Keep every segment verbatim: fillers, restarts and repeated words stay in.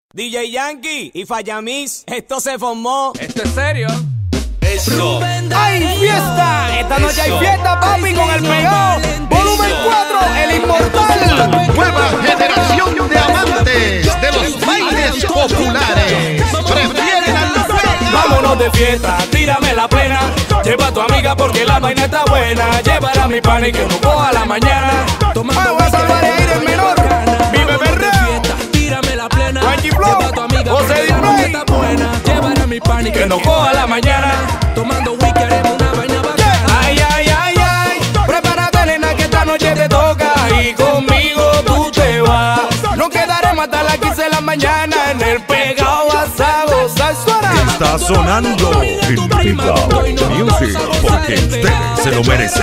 D J Yankee y Fallamis, esto se formó. ¿Esto es serio? Eso. ¡Hay fiesta! Esta noche hay fiesta, papi, con el pegado. Volumen cuatro, el inmortal. Nueva generación de amantes de los bailes populares. Prefieren al pegado. Vámonos de fiesta, tírame la plena. Lleva a tu amiga porque la vaina está buena. Llévala a mi pana y que no coja la mañana. Tomando vas a salvar a ir el menor. Mi bebé re. Tírame la plena. Lleva a tu amiga porque la vaina está buena. Llévala a mi pana y que no coja la mañana. Tomando whisky haremos una vaina bacana. Ay, ay, ay, ay. Prepárate, nena, que esta noche te toca. Y conmigo tú te vas. No quedaremos hasta las quince de la mañana. En el pegado vas a gozar. Suena. Está sonando el Pegao Music porque usted se lo merece.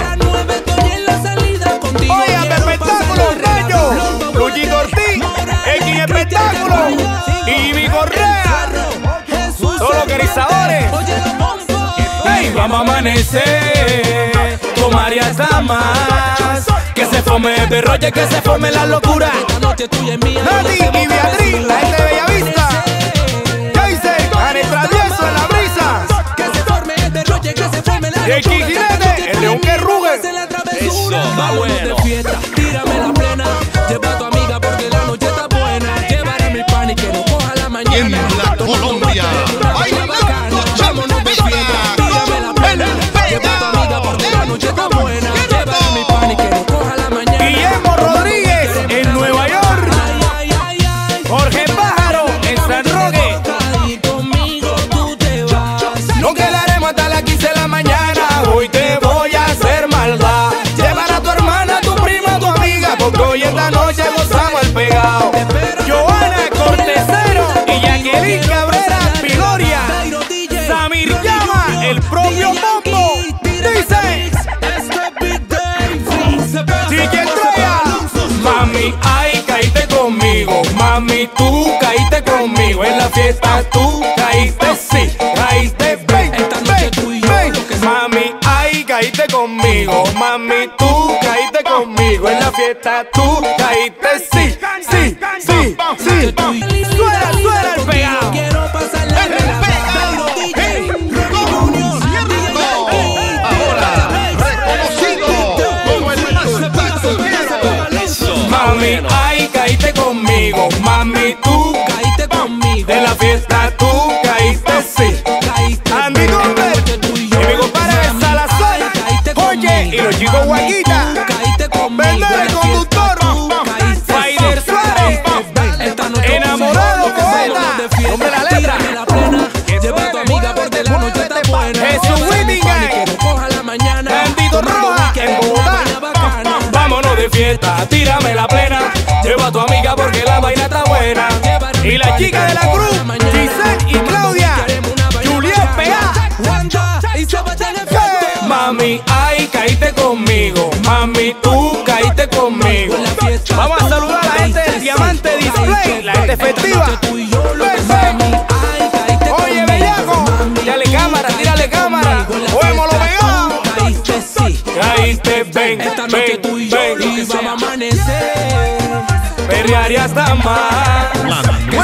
Oye, espectáculo, Rayo, Luchito Ortiz, X Espectáculo y mi Correa, todos los guerizadores. Hey, vamos a amanecer, tomar y hasta más. Que se forme el derroche, que se forme la locura. Esta noche tuya es mía. Nati y Beatriz, la gente de Bellavista. Jason, Ane Travieso en la brisa. Que se forme el derroche, que se forme la locura. Y el Quijinete, el león que ruge. Eso, va bueno. De fiesta, tírame la plena. Lleva a tu amiga porque la noche está buena. Llevaré a mi pan y que no coja la mañana. En la Colombia, bailando vámonos de fiesta, tírame la plena. Lleva a tu amiga porque la noche está buena. Llevaré a mi pan y que no coja la mañana. Guillermo Rodríguez en Nueva York. Ay, ay, ay, Jorge Pájaro en San Roque. y conmigo tú te vas. No quedaremos hasta las quince de la mañana. Hoy te voy a hacer maldad. Llevar a tu hermana, tu prima, tu amiga, porque hoy esta noche gozamos el pegado. Joana Cortesero y Jacqueline Cabrera Piloria. Samir Llama, el propio Bombo. Dice D J Troya. Mami, ay, caíste conmigo. Mami, tú caíste conmigo. En la fiesta tú caíste, sí. Caíste, ven, Esta noche tú y yo ven. lo que Mami, ay, caíste conmigo. Mami, tú caíste conmigo. En la fiesta tú caíste, sí. Sí, sí, sí. Suena, suena el pegado. Quiero pasar la relajada. D J ahora reconocido como el más taquillero. Mami, ay, caíste conmigo. Mami, tú caíste conmigo. de la fiesta tú caíste, sí. Caíste Andy Gómez y mi compadre de Salazar. Oye, y los chicos Guaquita. caíste conmigo. Vender el conductor. Faider Suárez. Enamorado poeta. Hombre la letra. Lleva a tu amiga porque la noche está buena. Jesús Whittingham. Que no coja la mañana. Bendito Roja en Bogotá. Vámonos de fiesta, tírame la plena. Lleva a tu amiga porque la vaina está buena. Y la chica de la cruz, Giselle y Claudia, Juliet P A. Mami, ay, caíste conmigo. Mami, tú caíste conmigo. Vamos a saludar a la gente del Diamante Display, la gente festiva. Oye, bellaco, tírale cámara, tírale cámara. Oemos lo pegado. Caíste, sí. Caíste, ven, Esta noche tú y yo ven, y ven. vamos a amanecer. Perrear y hasta más. La